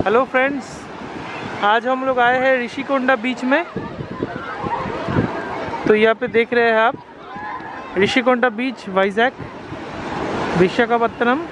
Hello friends, आज हम लोग आए हैं ऋषिकोंडा बीच में। तो यहाँ पे देख रहे हैं आप ऋषिकोंडा बीच, वाइजैक, विशाखापत्तनम।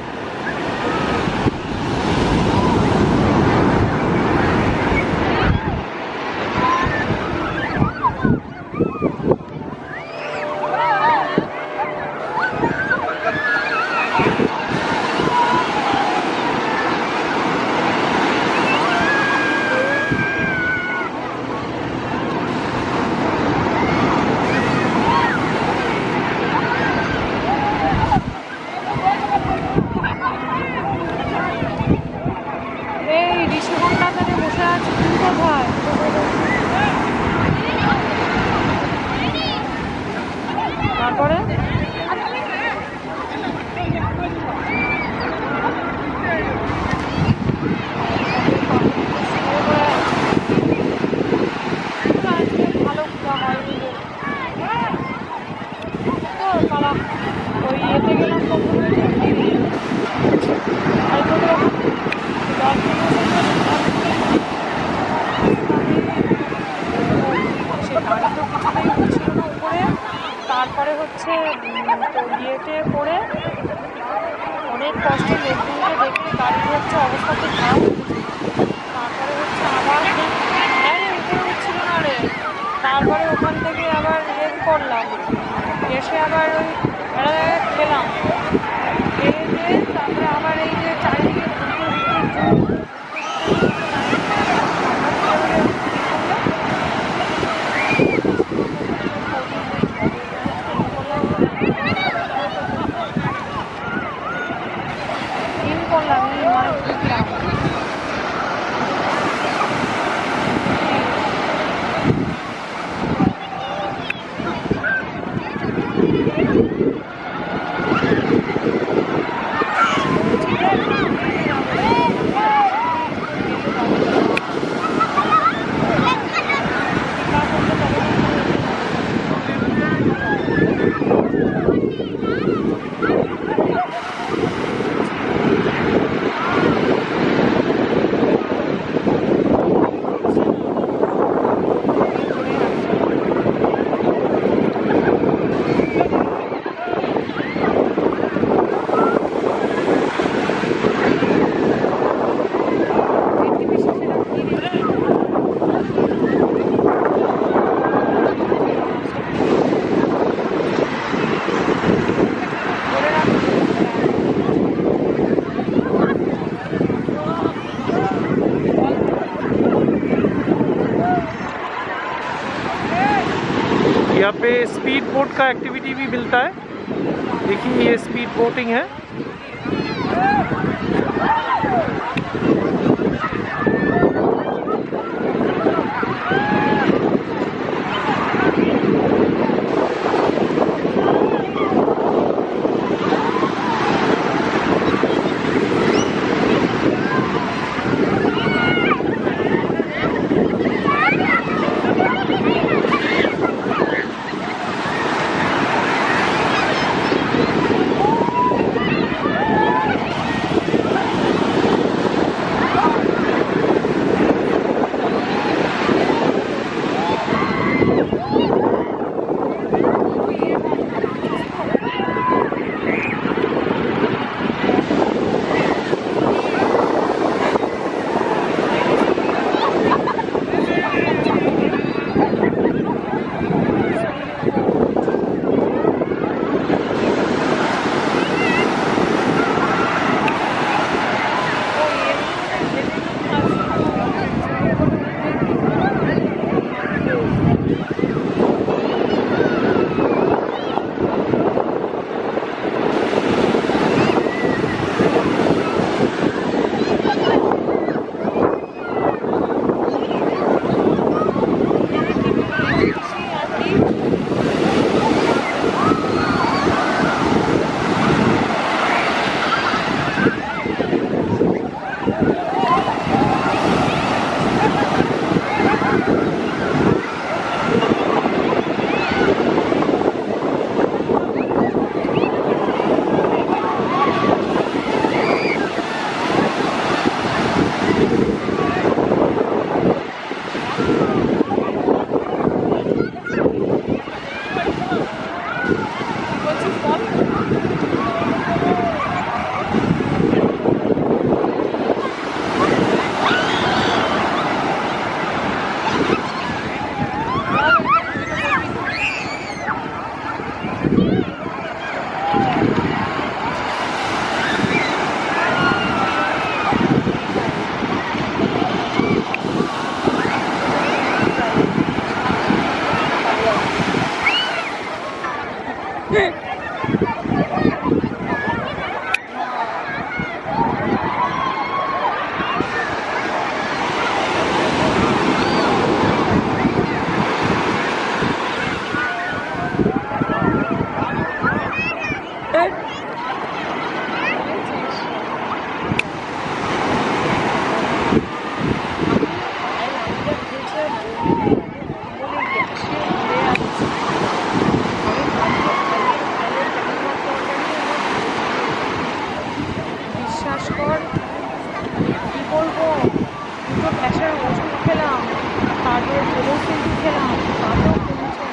তারপরে হচ্ছে তো ইয়েতে করে অনেক কষ্ট মেদিনীকে দেখে গাড়ির হচ্ছে অবস্থা খুব খারাপ। তারপরে হচ্ছে আবার উপরে উঠছিল না রে, তারপরে ওখান থেকে আবার ইয়ে করলাম, এসে আবার ওই একটা জায়গায় খেলাম, খেয়ে দিয়ে তারপরে আবার এই যে চারিদিকে यहाँ पे स्पीड बोट का एक्टिविटी भी मिलता है। देखिए ये स्पीड बोटिंग है। তারপর কী বলবো, দুটো গ্যাসের ওষুধ খেলাম, তারপরে জেলোসিন খেলাম, তাতেও কমছে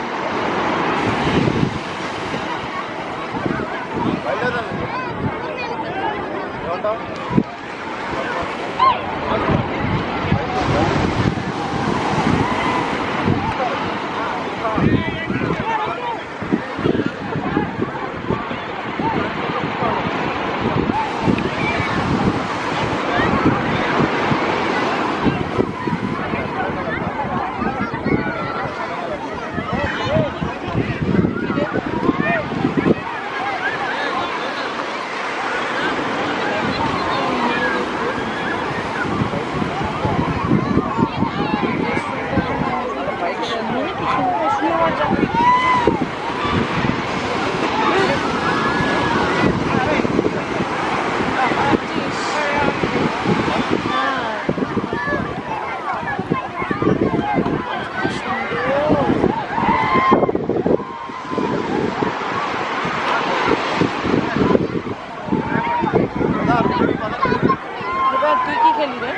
এবার তুই কি খেলি রে?